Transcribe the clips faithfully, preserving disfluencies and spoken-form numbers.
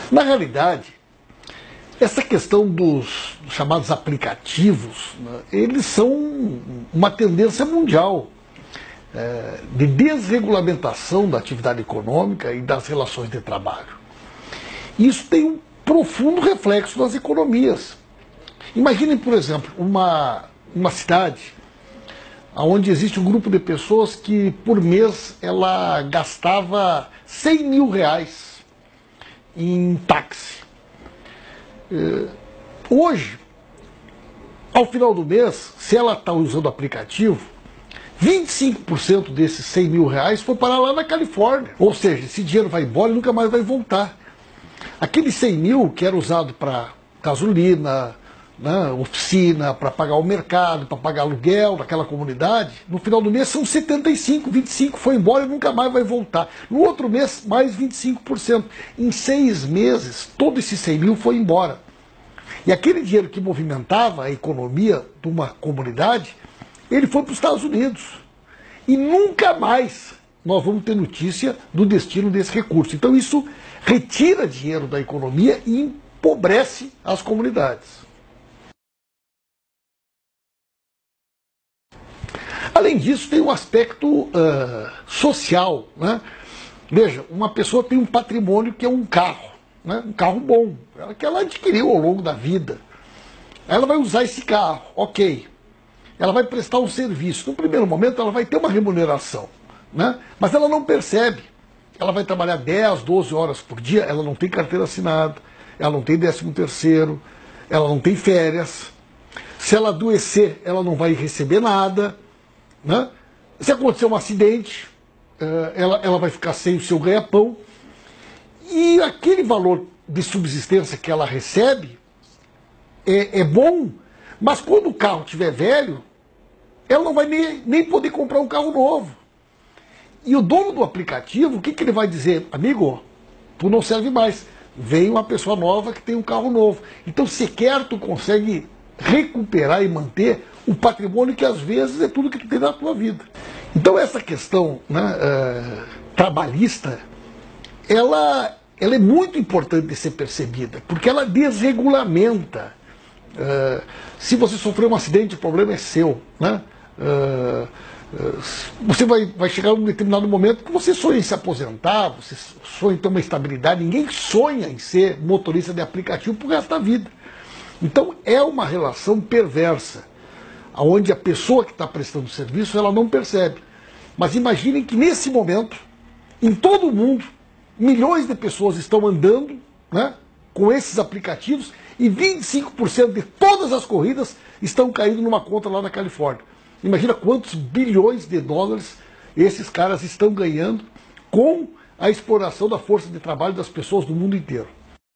Na realidade, essa questão dos chamados aplicativos, né, eles são uma tendência mundial é, de desregulamentação da atividade econômica e das relações de trabalho. Isso tem um profundo reflexo nas economias. Imaginem, por exemplo, uma, uma cidade onde existe um grupo de pessoas que por mês ela gastava cem mil reais em táxi. Hoje, ao final do mês, se ela está usando o aplicativo, vinte e cinco por cento desses cem mil reais foi parar lá na Califórnia. Ou seja, esse dinheiro vai embora e nunca mais vai voltar. Aqueles cem mil que era usado para gasolina, né, oficina, para pagar o mercado, para pagar aluguel daquela comunidade, no final do mês são setenta e cinco, vinte e cinco foi embora e nunca mais vai voltar. No outro mês, mais vinte e cinco por cento. Em seis meses, todo esse cem mil foi embora. E aquele dinheiro que movimentava a economia de uma comunidade, ele foi para os Estados Unidos. E nunca mais nós vamos ter notícia do destino desse recurso. Então isso retira dinheiro da economia e empobrece as comunidades. Além disso, tem um aspecto uh, social, né? Veja, uma pessoa tem um patrimônio que é um carro, né? Um carro bom, que ela adquiriu ao longo da vida. Ela vai usar esse carro, ok. Ela vai prestar um serviço. No primeiro momento, ela vai ter uma remuneração, né? Mas ela não percebe. Ela vai trabalhar dez, doze horas por dia, ela não tem carteira assinada, ela não tem décimo terceiro, ela não tem férias. Se ela adoecer, ela não vai receber nada. Né? Se acontecer um acidente, ela, ela vai ficar sem o seu ganha-pão. E aquele valor de subsistência que ela recebe é, é bom, mas quando o carro estiver velho, ela não vai nem, nem poder comprar um carro novo. E o dono do aplicativo, o que, que ele vai dizer? Amigo, tu não serve mais. Vem uma pessoa nova que tem um carro novo. Então, sequer tu consegue recuperar e manter o patrimônio que às vezes é tudo que tu tem na tua vida. Então essa questão, né, uh, trabalhista, ela, ela é muito importante de ser percebida, porque ela desregulamenta. Uh, se você sofreu um acidente, o problema é seu. Né? Uh, uh, você vai, vai chegar a um determinado momento que você sonha em se aposentar, você sonha em ter uma estabilidade, ninguém sonha em ser motorista de aplicativo pro resto da vida. Então é uma relação perversa, onde a pessoa que está prestando serviço, ela não percebe. Mas imaginem que nesse momento, em todo o mundo, milhões de pessoas estão andando, né, com esses aplicativos e vinte e cinco por cento de todas as corridas estão caindo numa conta lá na Califórnia. Imagina quantos bilhões de dólares esses caras estão ganhando com a exploração da força de trabalho das pessoas do mundo inteiro.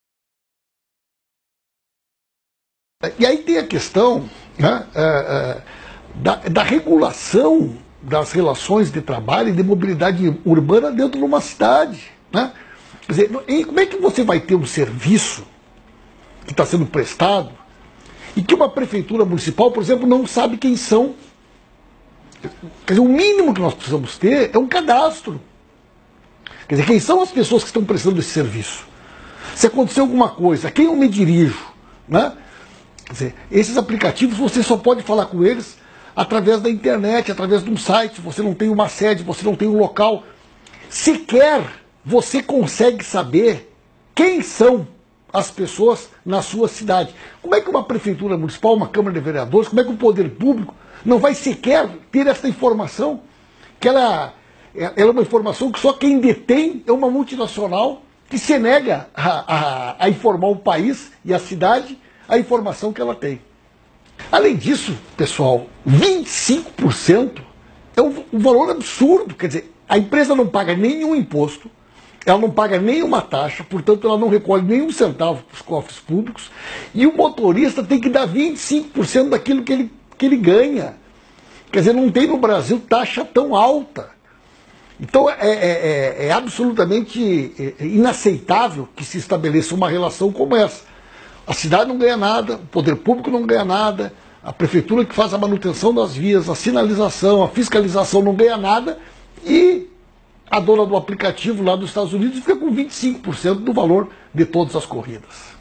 E aí tem a questão, né, é, é, da, da regulação das relações de trabalho e de mobilidade urbana dentro de uma cidade. Né? Quer dizer, como é que você vai ter um serviço que está sendo prestado e que uma prefeitura municipal, por exemplo, não sabe quem são? Quer dizer, o mínimo que nós precisamos ter é um cadastro. Quer dizer, quem são as pessoas que estão prestando esse serviço? Se acontecer alguma coisa, a quem eu me dirijo? Né? Quer dizer, esses aplicativos você só pode falar com eles através da internet, através de um site, você não tem uma sede, você não tem um local. Sequer você consegue saber quem são as pessoas na sua cidade. Como é que uma prefeitura municipal, uma Câmara de Vereadores, como é que o poder público não vai sequer ter essa informação? Que ela, ela é uma informação que só quem detém é uma multinacional que se nega a, a, a informar o país e a cidade a informação que ela tem. Além disso, pessoal, vinte e cinco por cento é um, um valor absurdo. Quer dizer, a empresa não paga nenhum imposto, ela não paga nenhuma taxa, portanto ela não recolhe nenhum centavo para os cofres públicos, e o motorista tem que dar vinte e cinco por cento daquilo que ele, que ele ganha. Quer dizer, não tem no Brasil taxa tão alta. Então é, é, é, é absolutamente inaceitável que se estabeleça uma relação como essa. A cidade não ganha nada, o poder público não ganha nada, a prefeitura que faz a manutenção das vias, a sinalização, a fiscalização não ganha nada, e a dona do aplicativo lá dos Estados Unidos fica com vinte e cinco por cento do valor de todas as corridas.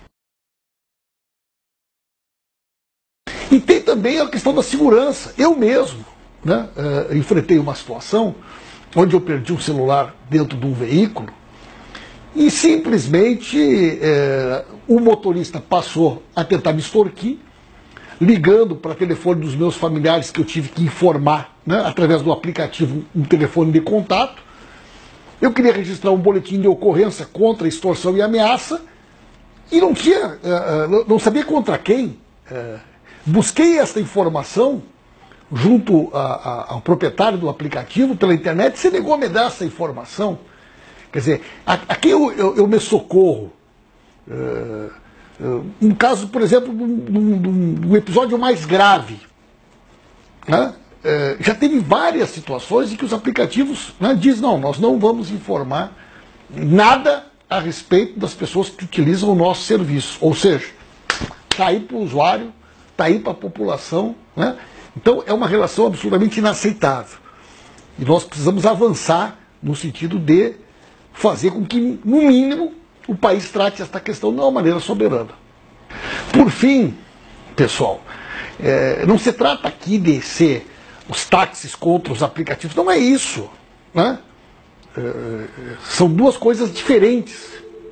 E tem também a questão da segurança. Eu mesmo, né, uh, enfrentei uma situação onde eu perdi um celular dentro de um veículo e simplesmente uh, o motorista passou a tentar me extorquir, ligando para o telefone dos meus familiares que eu tive que informar, né, através do aplicativo, um telefone de contato. Eu queria registrar um boletim de ocorrência contra extorsão e ameaça e não tinha, uh, uh, não sabia contra quem. Uh, Busquei essa informação junto a, a, ao proprietário do aplicativo pela internet, você negou a me dar essa informação. Quer dizer, aqui eu, eu, eu me socorro. Uh, uh, um caso, por exemplo, de um episódio mais grave. Né? Uh, já teve várias situações em que os aplicativos, né, dizem, não, nós não vamos informar nada a respeito das pessoas que utilizam o nosso serviço. Ou seja, está aí para o usuário, está aí para a população, né? Então é uma relação absolutamente inaceitável. E nós precisamos avançar no sentido de fazer com que, no mínimo, o país trate esta questão de uma maneira soberana. Por fim, pessoal, é, não se trata aqui de ser os táxis contra os aplicativos, não é isso, né? É, são duas coisas diferentes.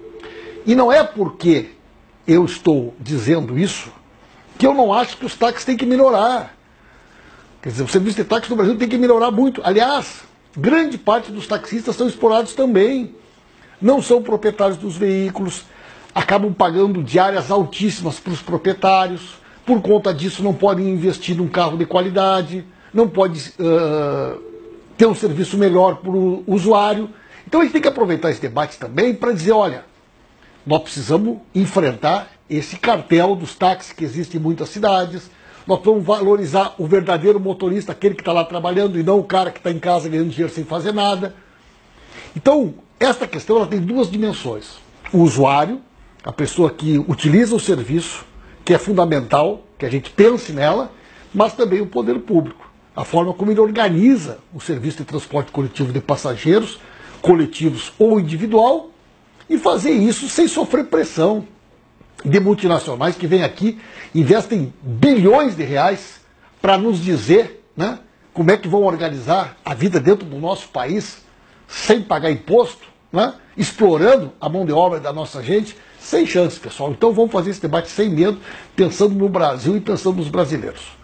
E não é porque eu estou dizendo isso que eu não acho que os táxis têm que melhorar. Quer dizer, o serviço de táxi no Brasil tem que melhorar muito. Aliás, grande parte dos taxistas são explorados também. Não são proprietários dos veículos, acabam pagando diárias altíssimas para os proprietários. Por conta disso, não podem investir num carro de qualidade, não pode uh, ter um serviço melhor para o usuário. Então a gente tem que aproveitar esse debate também para dizer, olha, nós precisamos enfrentar esse cartel dos táxis que existe em muitas cidades. Nós vamos valorizar o verdadeiro motorista, aquele que está lá trabalhando, e não o cara que está em casa ganhando dinheiro sem fazer nada. Então, esta questão ela tem duas dimensões. O usuário, a pessoa que utiliza o serviço, que é fundamental, que a gente pense nela, mas também o poder público. A forma como ele organiza o serviço de transporte coletivo de passageiros, coletivos ou individual, e fazer isso sem sofrer pressão de multinacionais que vêm aqui, investem bilhões de reais para nos dizer, né, como é que vão organizar a vida dentro do nosso país sem pagar imposto, né, explorando a mão de obra da nossa gente, sem chance, pessoal. Então vamos fazer esse debate sem medo, pensando no Brasil e pensando nos brasileiros.